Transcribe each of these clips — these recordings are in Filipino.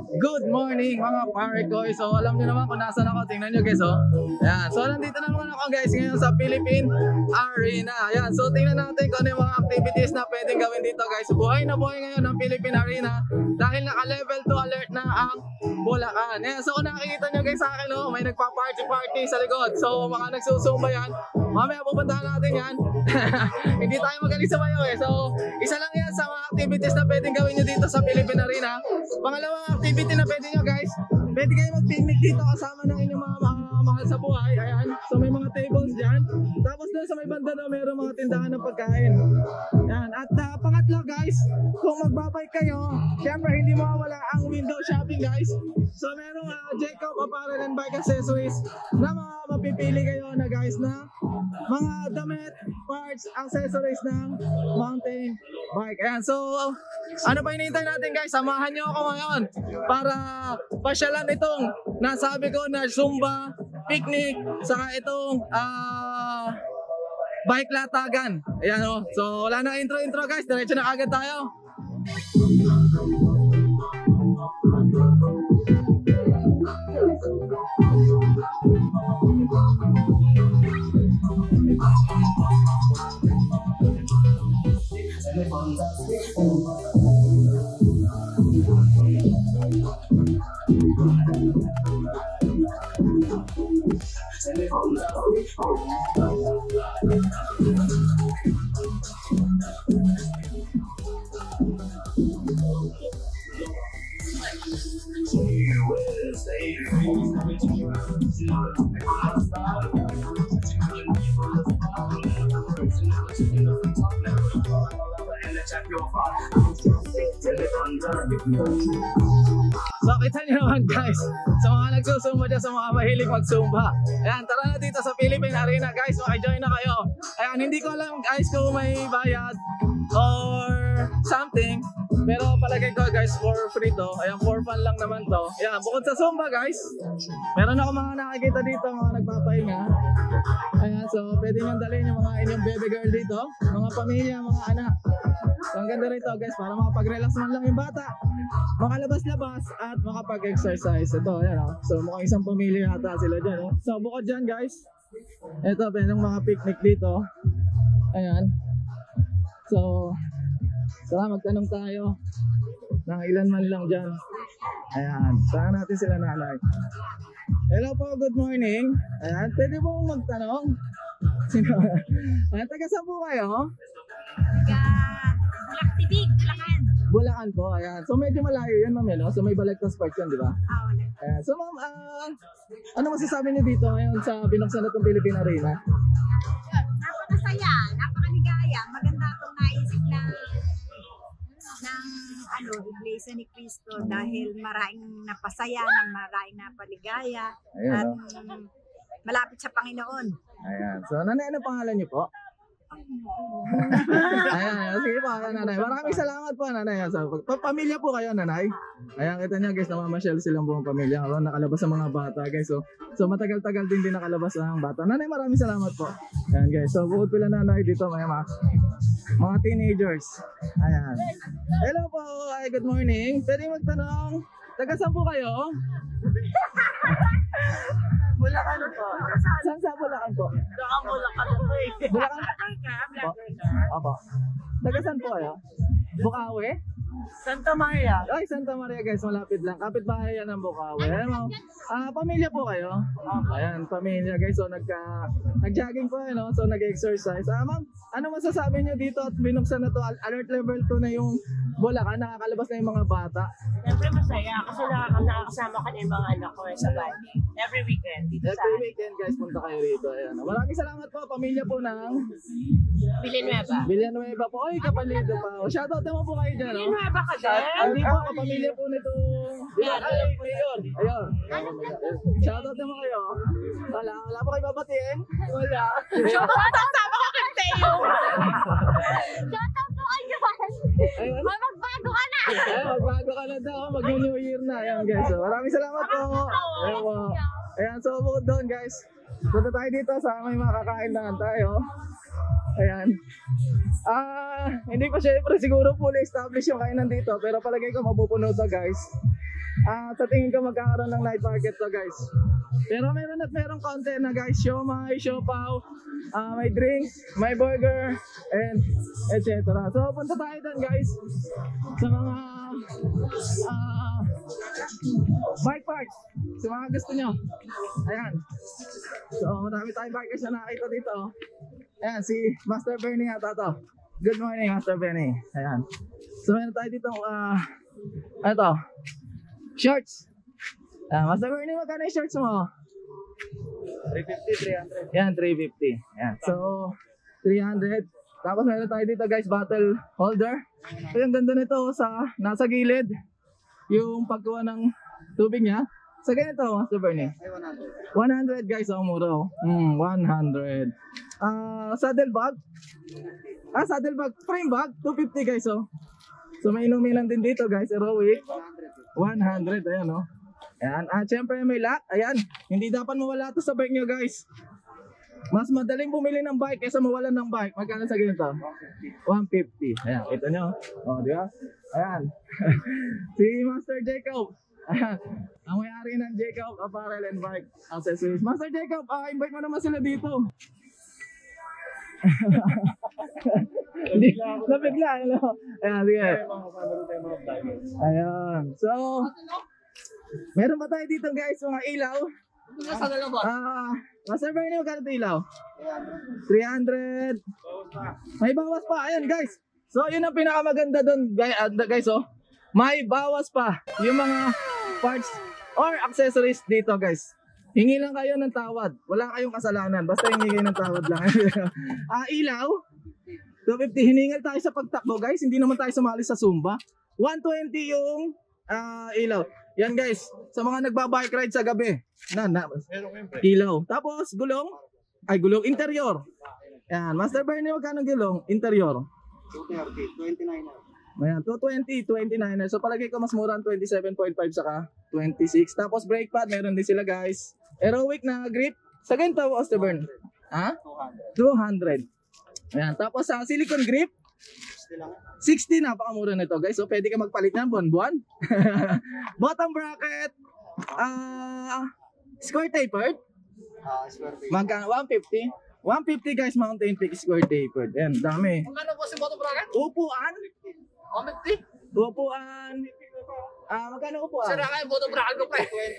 Good morning mga pare ko. So alam niyo naman kung nasaan ako. Tingnan niyo guys, oh. Ayan. So nandito na naman ako guys ngayon sa Philippine Arena. Ayan. So tingnan natin kung ano yung mga activities na pwedeng gawin dito guys. Buhay na buhay ngayon ng Philippine Arena dahil naka level 2 alert na ang Bulacan. Ayan. So kung nakikita niyo guys sa akin, oh, may nagpa-party sa likod. So mga nagsusumba yan. Mamaya pupuntahan natin yan. Hindi tayo magaling sa bayo eh. So isa lang yan sa mga activities na pwedeng gawin niyo dito sa Philippine Arena. Pangalawang activity na pwede nyo guys, pwede kayo mag-picnic dito kasama ng inyong mga mahal sa buhay. Ayan, so may mga tables dyan. Tapos doon sa may banda doon, mayroong mga tindahan ng pagkain. Ayan, at pangatlo guys, kung magbabike kayo, syempre hindi mawawala ang window shopping guys. So merong Jacob Apparel and Bike Accessories na mga mapipili kayo na guys na mga damit, parts, accessories ng mountain bike. Ayan, so ano pa hinihintay natin guys? Samahan nyo ako ngayon para pasyalan itong nasabi ko na Zumba, picnic, saka itong bike latagan. Ayan o. So wala na intro guys. Diretso na agad tayo. So kita nyo naman guys, sa mga nagsusumba dyan, sa mga mahilig magsumba. Ayan, tara na dito sa Philippine Arena guys, makijoin na kayo. Ayan, hindi ko alam guys kung may bayad or something, pero palagay ko guys for free to. Ayan, for fun lang naman to. Ayan, bukod sa Zumba guys, meron ako mga nakikita dito, mga nagpapahinga. Ayan, so pwede nyo dalhin yung mga inyong baby girl dito, mga pamilya, mga anak. So ang ganda rito guys, para makapag-relax man lang yung bata, makalabas-labas at makapag-exercise. Ito, ayan o. So mukhang isang pamilya yata sila dyan. Oh. So bukod dyan guys, ito yung mga picnic dito. Ayan. So tara, magtanong tayo ng ilan man lang dyan. Ayan, tanong natin sila nanay. Hello po, good morning. Ayan, pwede po magtanong? Sino? Ayan, taga saan po kayo? Tibig, Bulacan. Bulacan po, ayan. So medyo malayo yan ma'am, no? So may Balagtas Park yan, di ba? Ayan. So ma'am, ano masasabi niyo dito ngayon sa binuksan na itong Philippine Arena? Napakasaya, napakaligaya. Maganda itong naisip ng Iglesia ni Cristo dahil maraming napasaya, maraming napaligaya. Ayan, at malapit sa Panginoon. Ayan. So nanay, ano pangalan niyo po? Ayan, sige po, nanay. Maraming salamat po, nanay. So, pamilya po kayo, nanay. Ayan, kita nyo guys, namamasyal silang buong pamilya. Nakalabas ang mga bata, guys. So matagal-tagal din nakalabas ang bata. Nanay, maraming salamat po. Ayan, guys. So, bukod pala nanay dito, may mga teenagers. Ayan. Hello po. Ay, good morning. Pwede magtanong, taga saan po kayo? Bulacan po. Saan sa Bulacan po? Bulacan po eh. Bulacan? Opo. Taga saan po kayo? Bukawi? Santa Maria. Ay, Santa Maria guys, malapit lang. Kapit-bahay yan ng Bukawi. Ayan, pamilya po kayo? Ayan, pamilya guys. So, nag-jogging po, no? So, nag-exercise. Ma'am, ano masasabi niyo dito at binuksan na to? Alert level 2 na yung Bulacan, nakakalabas na yung mga bata. Siyempre masaya kasi nakakasama ka na yung mga anak ko sa bahay. Every weekend dito sa Every weekend guys, punta kayo rito. Ayan. Maraming salamat po, pamilya po ng Villanueva. Villanueva po. Ay, kapalido pa. Shoutout naman po kayo dyan, no? Villanueva ka din? Hindi po, kapamilya po nito. Ay, ayun. Ayun. Shoutout naman kayo. Wala po kayo babatiin? Wala. Sama ko kay Teo. Shoutout po kayo! Ayun. Magbago ka na! Ay, magbago ka na daw. Mag-New Year na. Ayan guys. So, maraming salamat po. Ayan po. Ayan, so bukod doon guys. Punta tayo dito sa may makakain na tayo. Ayan. Hindi pa syempre siguro fully established yung kainan dito, pero palagay ko mapupuno to guys. Sa tingin ko magkakaroon ng night market to guys. Pero meron at merong content na guys, siomai, siopaw, may drinks, may burger, and etc. So punta tayo doon guys sa mga bike parks, sa mga gusto nyo. Ayan. So marami tayong bikers na nakita dito. Ayan, si Master Bernie ata to. Good morning, Master Bernie. Ayan. So meron tayo dito, ano to? Shorts. Master Bernie, magkano yung shorts mo? 350, 300. Yan, 350. Yan. So, 300. Tapos meron tayo dito guys, bottle holder. So, yung ganda nito nasa gilid. Yung pagkuha ng tubig niya. Sa ganito, Master Bernie. Ay, 100 100. guys, ang mura. 100. Saddle bag. Saddle bag. Frame bag. 250 guys, oh. So, may inuminan din dito guys. Heroic. 100. Ayan, oh. Ayan. Siyempre may lock. Ayan. Hindi dapat mawala to sa bike nyo guys. Mas madaling bumili ng bike kaysa mawalan ng bike. Magkano sa ganito? 150. Ayan. Kita nyo. O, di ba? Ayan. Si Master Jacob. Ayan. Ang may-ari ng Jacob Apparel and Bike Accessories. Master Jacob, invite mo naman sila dito. Nabigla. Ano? Ayan, sige. Ayan. So, meron pa tayo dito guys, mga ilaw. Master Bernie, magkano ito ilaw? 300. May bawas pa. Ayan guys. So, yun ang pinakamaganda doon guys, oh. May bawas pa. Yung mga parts or accessories dito guys. Hingi lang kayo ng tawad. Wala kayong kasalanan. Basta hingi kayo ng tawad lang. Ilaw. 250. Hiningal tayo sa pagtakbo guys. Hindi naman tayo sumali sa Zumba. 120 yung ilaw. Yan guys. Sa mga nagbabike ride sa gabi. Ilaw. Tapos gulong. Gulong interior. Yan. Master Bernie, magkano gulong interior? 230, 29. Ayan, 220, 29. So palagay ko mas mura ang 27.5 saka 26. Tapos brake pad, meron din sila guys. Heroic na grip. Sa ganito, Master Bernie. 200. Ayan, tapos sa silicone grip. 60, napakamura nito guys. So pwede ka magpalit ng buwan-buwan. Bottom bracket. Square tapered. Square base. Magkano? 150. 150 guys, Mountain Peak square tapered. Ayan, dami. Magkano po si bottom bracket? Upuan. 150. Upuan. Magkano upuan? Sira kayo bottom bracket ko pa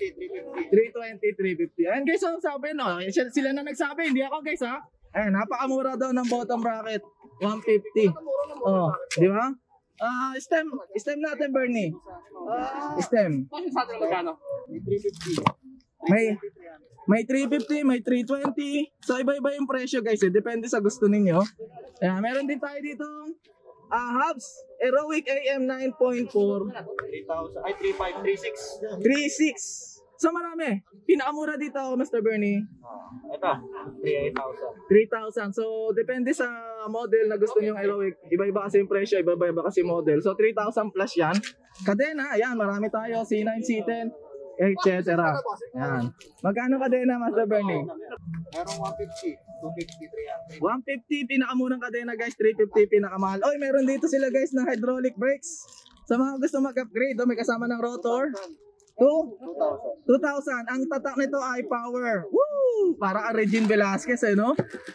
320, 350. Ayan guys, ang sabi no. Sila na nagsabi, hindi ako guys ha. Ayan, napakamura daw ng bottom bracket. 150. Oh, di ba? Stem natin, Bernie. Stem. Sa atin magkano? May 350. May 350, may 320. So iba-iba yung presyo guys, depende sa gusto ninyo. Ayan, meron din tayo dito hubs, Heroic AM 9.4. 3,000. Ay, 3,500. 3.6. So marami. Pinakamura dito, Mr. Bernie. Ito, 3,800. 3,000. So depende sa model na gusto niyo Heroic. Iba-iba kasi yung presyo, iba-iba kasi model. So 3,000 plus yan. Kadena, ayan, marami tayo. C9, C10, etc. Ayan. Magkano kadena, Master Bernie? Merong 150. 250, 300. 150 pinakamurang kadena guys, 350 pinakamahal. Oy, meron dito sila guys ng hydraulic brakes. Sa mga gusto mag-upgrade, may kasama ng rotor. 2,000. Ang tatak nito ay power. Woo! Para ang Regine Velasquez no?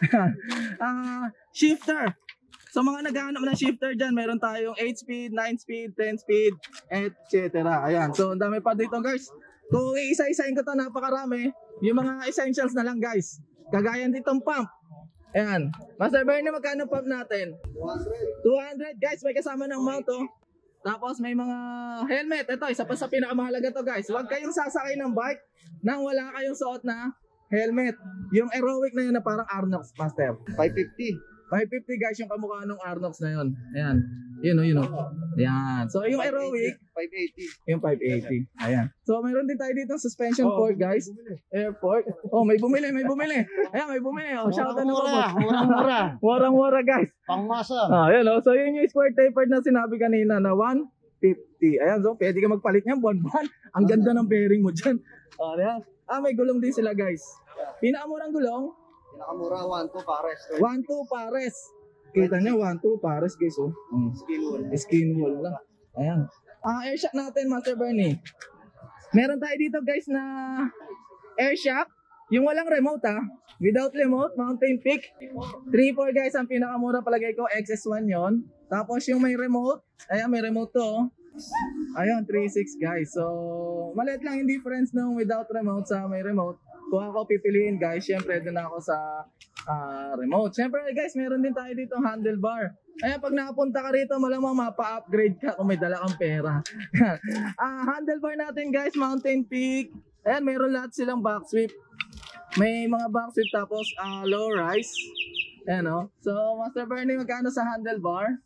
Shifter. Sa mga naghahanap ng shifter dyan, meron tayong 8 speed, 9 speed, 10 speed, etc. Ayan. So, ang dami pa dito guys. Kung isa-isahin ko ito, napakarami. Yung mga essentials na lang guys. Kagaya ditong pump. Ayan. Master Bernie, magkano pump natin? 200 guys. May kasama ng mount oh. Tapos may mga helmet. Ito, isa pa sa pinakamahalaga to guys. Huwag kayong sasakay ng bike nang wala kayong suot na helmet. Yung Heroic na yun na parang Arnox, Master. 550. 550 guys yung kamukha ng Arnox na yun. Ayan. Yun o. Ayan. So yung Heroic, 580. yung 580. Ayan. So mayroon din tayo dito suspension fork guys. Airport. Oh, may bumili. Ayan, may bumili. Oh, shout out na po. Murang-mura guys. Pangmasa. Ayan o. So yun yung square tapered na sinabi kanina na 150. Ayan, so pwede ka magpalit niyan buwan-buwan. Ang ganda ng bearing mo dyan. Ayan. May gulong din sila guys. Pinakamurang gulong. Pinakamura 1,2 pares. 1-2 pares. Kita nyo, 1-2 pares guys oh. Skin wool. Skin wall lang. Ayan. Airshot natin, Master Bernie. Meron tayo dito guys na air shock. Yung walang remote without remote, Mountain Peak. 3.4 guys ang pinakamura palagay ko, XS1 yon. Tapos yung may remote, ayan may remote to. Ayun, 3.6 guys. So, maliit lang yung difference nung without remote sa may remote. Kung ako pipiliin guys, syempre doon ako sa remote. Syempre guys, meron din tayo dito handlebar. Ayan, pag nakapunta ka rito, malamang mapa-upgrade ka kung may dala kang pera. Handlebar natin guys, Mountain Peak. Ayan, meron lahat silang back sweep. May mga back sweep tapos low rise. Ayan o. So, Master Bernie, magkano sa handlebar?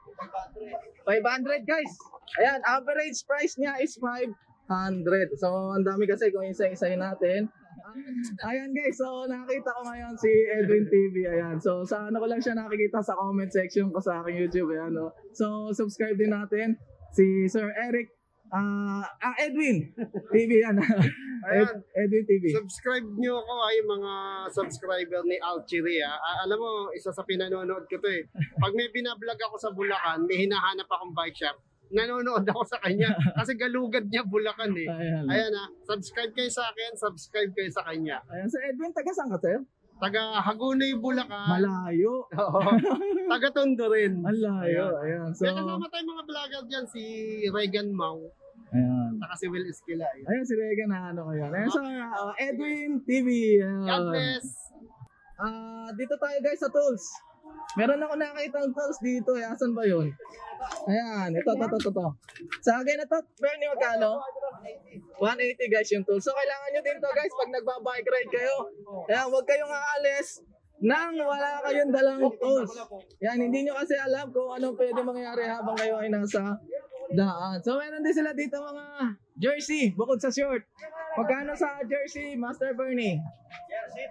500 guys. Ayan, average price niya is 500. So, ang dami kasi kung isa-isayin natin. Ayan guys, so nakita ko ngayon si Edwin TV. Ayan, so sa ano ko lang siya nakikita sa comment section ko sa aking YouTube. Ayan, no? So, subscribe din natin si Sir Eric Edwin TV yan. Edwin TV. Subscribe nyo ako yung mga subscriber ni Alchiri. Alam mo, isa sa pinanonood ko to eh. Pag may binablog ako sa Bulacan, may hinahanap akong bike shop, nanonood ako sa kanya kasi galugad niya Bulacan eh. Ayan subscribe kayo sa akin, subscribe kayo sa kanya. Ayan, Sir Edwin, taga saan ka, sir? Taga Hagonoy, Bulacan. Malayo. Oo. Taga Tondo rin. Malayo. Ayan. So, May kasama tayong mga vlogger dyan, si Regan Mau. Ayan. Saka si Will Esquila. Ayan, si Regan na ano ko yan. Ayan, so, Edwin TV. God bless! Dito tayo guys sa tools. Meron ako nakakita ng tools dito. Asan ba yun? Ayan, ito. Sa akin na to, Bernie, magkano? 180 guys yung tools. So, kailangan nyo din to guys pag nagbabike ride kayo. Ayan, huwag kayong aalis nang wala kayong dalang tools. Yan, hindi nyo kasi alam kung ano pwede mangyari habang kayo ay nasa daan. So, meron din sila dito mga jersey, bukod sa short. Magkano sa jersey, Master Bernie? Jersey,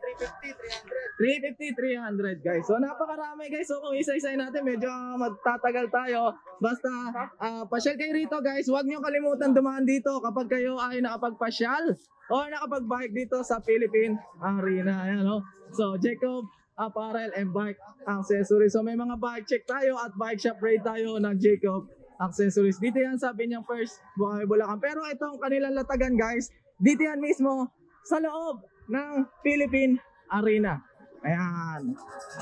350, 300 guys. So, napakarami guys. So, kung isa-isay natin, medyo magtatagal tayo. Basta, pasyal kayo rito guys. Huwag nyo kalimutan dumaan dito kapag kayo ay nakapagpasyal o nakapag-bike dito sa Philippine Arena. Ayan, no? So, Jacob Apparel and Bike Accessories. So, may mga bike check tayo at bike shop rate tayo ng Jacob Accessories. Dito yan sabi niyang first Bukawi, Bulacan. Pero itong kanilang latagan guys, dito yan mismo sa loob ng Philippine Arena. Ayan.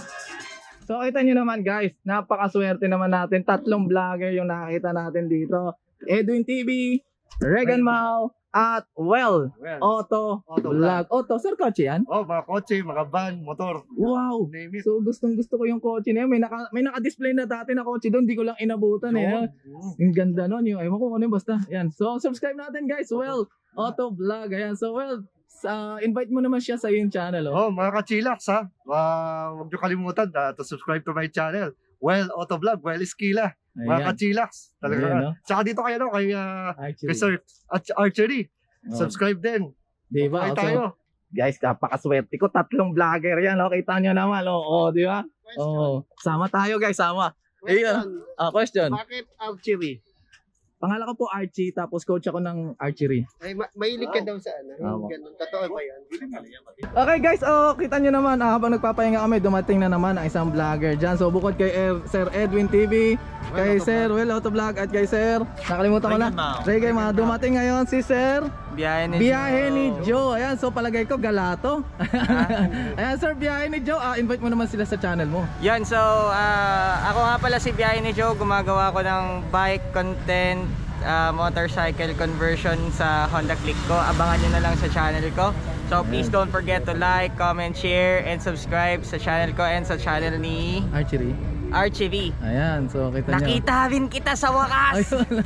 So kita nyo naman guys, napakaswerte naman natin. 3 vlogger yung nakita natin dito. Edwin TV, Regan Mau, at Auto Vlog. Auto, sir, kotse yan? Oh, mga kotse, mga van, motor. Wow! Name it. So gustong gusto ko yung kotse na yun. May naka-display na dati na kotse doon. Di ko lang inabutan eh. Yung ganda nun. Yung, ewan ko ano yung basta. Yan. So subscribe natin guys. Auto Vlog. Ayan. So invite mo naman siya sa yung channel. Oh, mga kachilax ha. Huwag nyo kalimutan to subscribe to my channel. Auto Vlog, Esquila. Mga kachilax. Talaga. Ayan, no? Tsaka dito kayo no, kay Sir Archery. Subscribe din. Diba? Okay tayo. Guys, kapakaswerte ko. 3 vlogger yan. Kita nyo naman. Diba? Sama tayo guys. Sama. Question. Bakit Alchiri? Pangalan ko po Archie, tapos coach ako ng archery. Ay, mahilig ka daw sa ano? Ganun. Totoo ba yan? Okay guys, kita nyo naman, habang nagpapahinga kami, dumating na naman ang isang vlogger dyan. So bukod kay Sir Edwin TV, kay Sir Auto Vlog, at kay Sir, nakalimutan ko na, Reggae Mau. Dumating ngayon si Sir Biyahe ni Joe. Ayan, so palagay ko galato. Ayan Sir, Biyahe ni Joe, invite mo naman sila sa channel mo. Yan, so ako nga pala si Biyahe ni Joe. Gumagawa ko ng bike content, motorcycle conversion sa Honda Click ko. Abangan nyo na lang sa channel ko. So please don't forget to like, comment, share, and subscribe sa channel ko and sa channel ni Archery. Ayan, so kita nyo. Nakita rin kita sa wakas.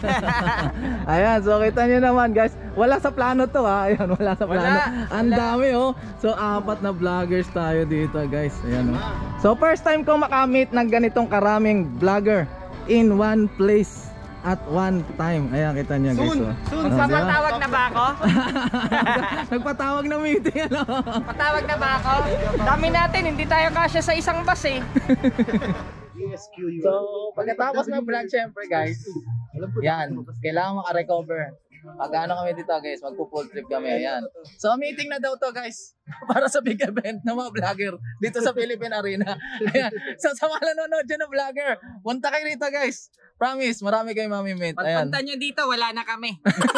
Ayan, so kita nyo naman guys. Wala sa plano to ha. Ayan, wala sa plano. Ang dami So 4 na vloggers tayo dito guys. Ayan So first time ko makamit ng ganitong karaming vlogger in one place at one time. Ayan, kita nyo guys. Soon. Magpapatawag na ba ako? Nagpatawag na meeting Patawag na ba ako? Dami natin, hindi tayo kasya sa isang bus eh. So, pagkatapos ng vlog, syempre guys, yan, kailangan maka-recover. Pag-ano kami dito guys, magpo-full trip kami. Ayan. So meeting na daw to guys para sa big event ng mga vlogger dito sa Philippine Arena. Ayan. So sa mga nanonood dyan ng vlogger, punta kayo rito guys. Promise, marami kayong mamimit. Ayan. Pagpunta nyo dito, wala na kami.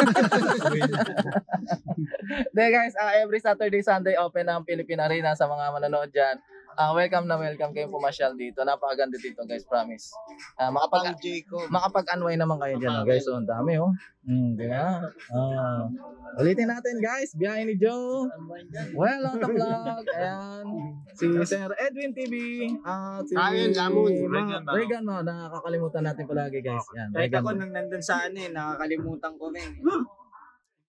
Then guys, every Saturday, Sunday open ang Philippine Arena sa mga manonood dyan. Welcome na welcome kayong pumasyal dito. Napakaganda dito guys, promise. Makapag-unwind naman kayo dyan guys. So, ang dami di ba? Ulitin natin guys, biyahe ni Joe. Well, on the vlog. Ayan. Si Sir Edwin TV. Si Ryan Lamon. Regan mo, nakakalimutan natin palagi guys. Yan, Kahit Regan ako Mo. nung nandun sa nakakalimutan ko rin.